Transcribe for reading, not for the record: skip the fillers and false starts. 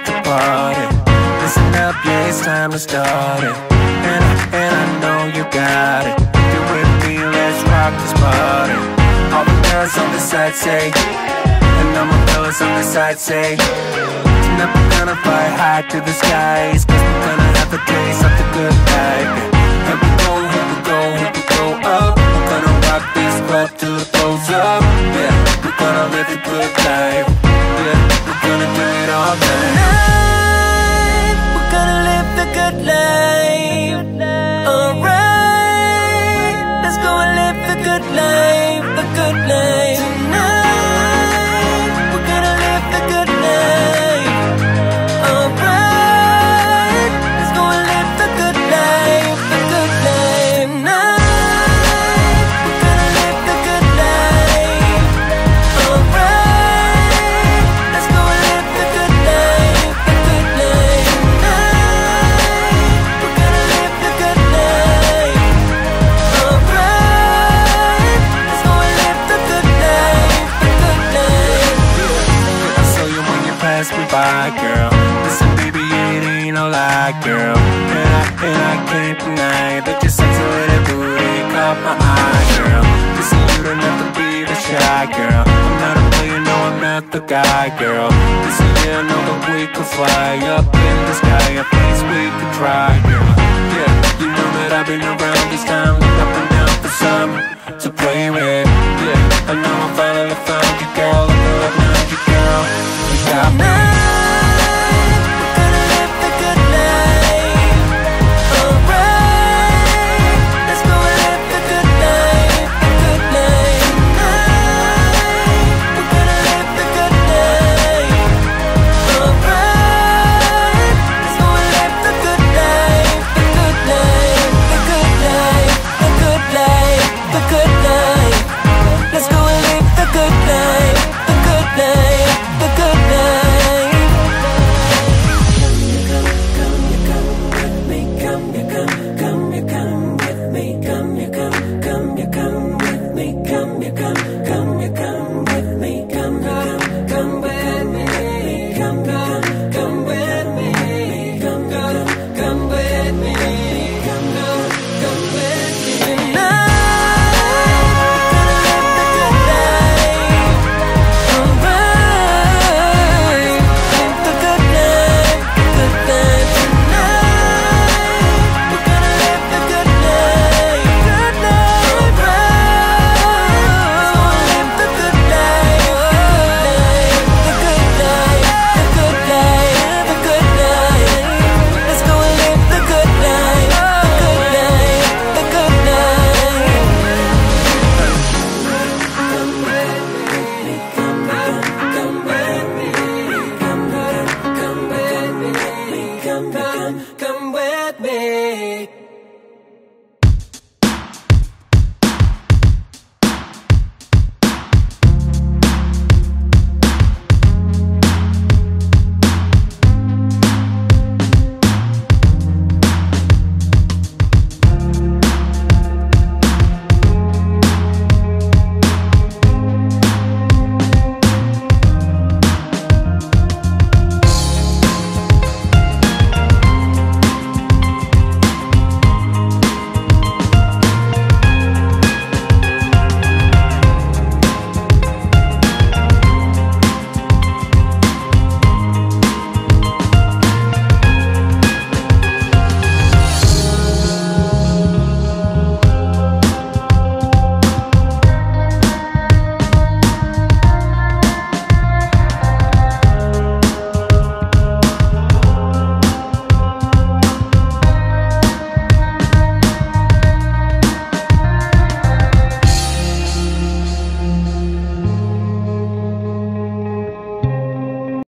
the party. Listen up, yeah, it's time to start it. And I know you got it. You with me, let's rock this party. All the girls on the side say, and all my fellas on the side say, tonight we're gonna fly high to the skies, 'cause we're gonna have a taste of the good life. Here we go, here we go, here we go up. We're gonna rock this club till it goes up. Yeah, we're gonna live the good life. Yeah, we're gonna do it all night. Tonight, we're gonna live the good life. Alright, let's go and live the good life, the good life. Tonight, we're gonna live the good life. Alright, let's go and live the good life, the good life. Tonight, we're gonna live the good life. Alright, let's go and live the good life, the good life. Tonight, we're gonna live the good life. Alright, let's go and live the good life, the good life. I saw you when you passed me by, girl. Listen, baby, it ain't no lie, girl. And I can't deny that your sexy little booty caught my eye, girl. Listen, you don't have to be the shy, girl. I'm not a player, no, I'm not the guy, girl. Listen, yeah, I know that we could fly up in the sky, a place we could try, girl. Yeah, you know that I've been around this time, look up and down for some to play with. Yeah, I know I finally found you, girl. I know I found you, girl. You got me. Tonight, we're gonna live the good life. Alright, let's go and live the good life, the good life. Tonight, we're gonna live the good life. Alright, let's go and live the good life, the good life, the good life, the good life, the good life. Let's go and live the good life, the good life, the good life. Come with me.